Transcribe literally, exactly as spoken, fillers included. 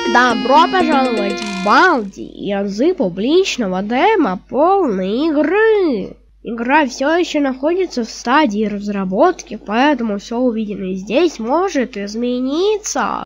Добро пожаловать в Балди, язык публичного демо полной игры. Игра все еще находится в стадии разработки, поэтому все увиденное здесь может измениться.